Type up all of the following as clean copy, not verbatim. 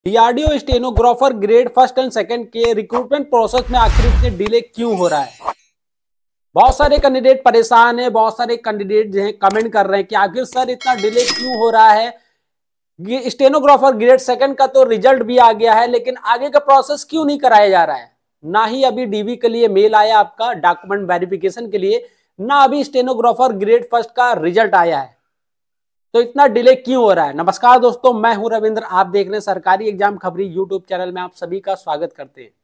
DRDO stenographer grade first and second के recruitment process में आखिर इतने डिले क्यों हो रहा है। बहुत सारे कैंडिडेट परेशान है, बहुत सारे कैंडिडेट जो है कमेंट कर रहे हैं कि आखिर सर इतना डिले क्यों हो रहा है। ये स्टेनोग्राफर ग्रेड सेकंड का तो रिजल्ट भी आ गया है, लेकिन आगे का प्रोसेस क्यों नहीं कराया जा रहा है। ना ही अभी डीवी के लिए मेल आया आपका डॉक्यूमेंट वेरिफिकेशन के लिए, ना अभी स्टेनोग्राफर ग्रेड फर्स्ट का रिजल्ट आया है। तो इतना डिले क्यों हो रहा है। नमस्कार दोस्तों, मैं हूं रविंद्र, आप देख रहे हैं सरकारी एग्जाम खबरी यूट्यूब चैनल में। आप सभी का स्वागत करते हैं।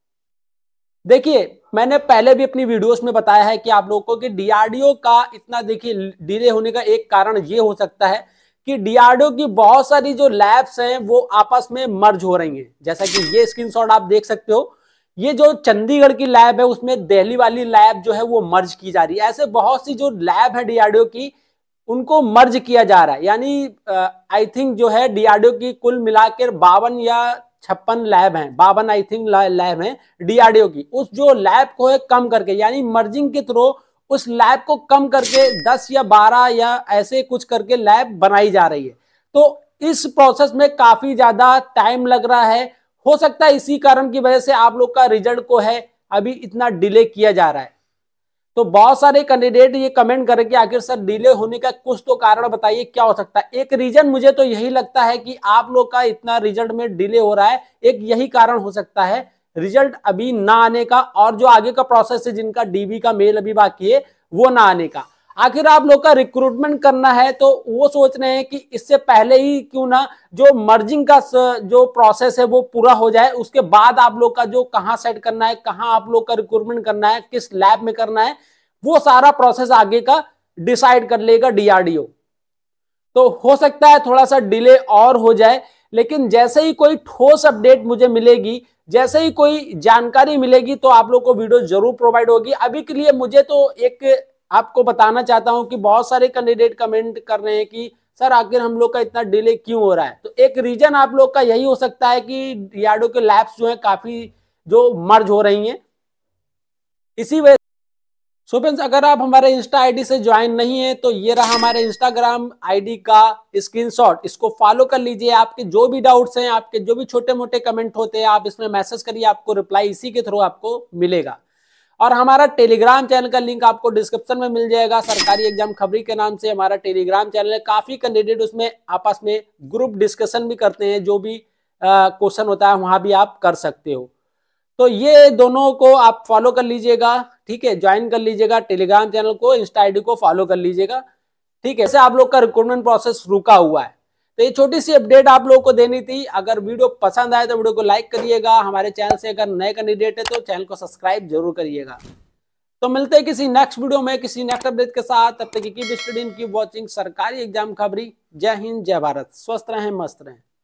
देखिए, मैंने पहले भी अपनी वीडियोस में बताया है कि आप लोगों को कि डीआरडीओ का इतना देखिए डिले होने का एक कारण ये हो सकता है कि डीआरडीओ की बहुत सारी जो लैब्स हैं वो आपस में मर्ज हो रही हैं। जैसा कि ये स्क्रीनशॉट आप देख सकते हो, ये जो चंडीगढ़ की लैब है उसमें दिल्ली वाली लैब जो है वो मर्ज की जा रही है। ऐसे बहुत सी जो लैब है डीआरडीओ की, उनको मर्ज किया जा रहा है। यानी आई थिंक जो है डीआरडीओ की कुल मिलाकर 52 या 56 लैब हैं, 52 आई थिंक लैब हैं डीआरडीओ की। उस जो लैब को है कम करके, यानी मर्जिंग के थ्रू उस लैब को कम करके 10 या 12 या ऐसे कुछ करके लैब बनाई जा रही है। तो इस प्रोसेस में काफी ज्यादा टाइम लग रहा है। हो सकता है इसी कारण की वजह से आप लोग का रिजल्ट को है अभी इतना डिले किया जा रहा है। तो बहुत सारे कैंडिडेट ये कमेंट करें कि आखिर सर डिले होने का कुछ तो कारण बताइए, क्या हो सकता है। एक रीजन मुझे तो यही लगता है कि आप लोग का इतना रिजल्ट में डिले हो रहा है, एक यही कारण हो सकता है, रिजल्ट अभी ना आने का और जो आगे का प्रोसेस है जिनका डीबी का मेल अभी बाकी है वो ना आने का। आखिर आप लोग का रिक्रूटमेंट करना है तो वो सोच रहे हैं कि इससे पहले ही क्यों ना जो मर्जिंग का जो प्रोसेस है वो पूरा हो जाए, उसके बाद आप लोग का जो कहाँ सेट करना है, कहाँ आप लोग का रिक्रूटमेंट करना है, किस लैब में करना है, वो सारा प्रोसेस आगे का डिसाइड कर लेगा डीआरडीओ। तो हो सकता है थोड़ा सा डिले और हो जाए, लेकिन जैसे ही कोई ठोस अपडेट मुझे मिलेगी, जैसे ही कोई जानकारी मिलेगी तो आप लोग को वीडियो जरूर प्रोवाइड होगी। अभी के लिए मुझे तो एक आपको बताना चाहता हूं कि बहुत सारे कैंडिडेट कमेंट कर रहे हैं कि सर आखिर हम लोग का इतना डिले क्यों हो रहा है। तो एक रीजन आप लोग का यही हो सकता है कि डीआरडीओ के लैब्स जो है काफी जो मर्ज हो रही हैं, इसी वजह। सो फ्रेंड्स, अगर आप हमारे इंस्टा आईडी से ज्वाइन नहीं है तो ये रहा हमारे इंस्टाग्राम आईडी का स्क्रीनशॉट, इसको फॉलो कर लीजिए। आपके जो भी डाउट्स हैं, आपके जो भी छोटे मोटे कमेंट होते हैं, आप इसमें मैसेज करिए, आपको रिप्लाई इसी के थ्रू आपको मिलेगा। और हमारा टेलीग्राम चैनल का लिंक आपको डिस्क्रिप्शन में मिल जाएगा। सरकारी एग्जाम खबरी के नाम से हमारा टेलीग्राम चैनल है। काफी कैंडिडेट उसमें आपस में ग्रुप डिस्कशन भी करते हैं, जो भी क्वेश्चन होता है वहां भी आप कर सकते हो। तो ये दोनों को आप फॉलो कर लीजिएगा, ठीक है, ज्वाइन कर लीजिएगा टेलीग्राम चैनल को, इंस्टा आईडी को फॉलो कर लीजिएगा, ठीक है। ऐसे आप लोग का रिक्रूटमेंट प्रोसेस रुका हुआ है। तो ये छोटी सी अपडेट आप लोगों को देनी थी। अगर वीडियो पसंद आए तो वीडियो को लाइक करिएगा। हमारे चैनल से अगर नए कैंडिडेट है तो चैनल को सब्सक्राइब जरूर करिएगा। तो मिलते हैं किसी नेक्स्ट वीडियो में किसी नेक्स्ट अपडेट के साथ। तब तक keep studying, keep watching Sarkari exam Khabri. जय हिंद, जय भारत, स्वस्थ रहें, मस्त रहें।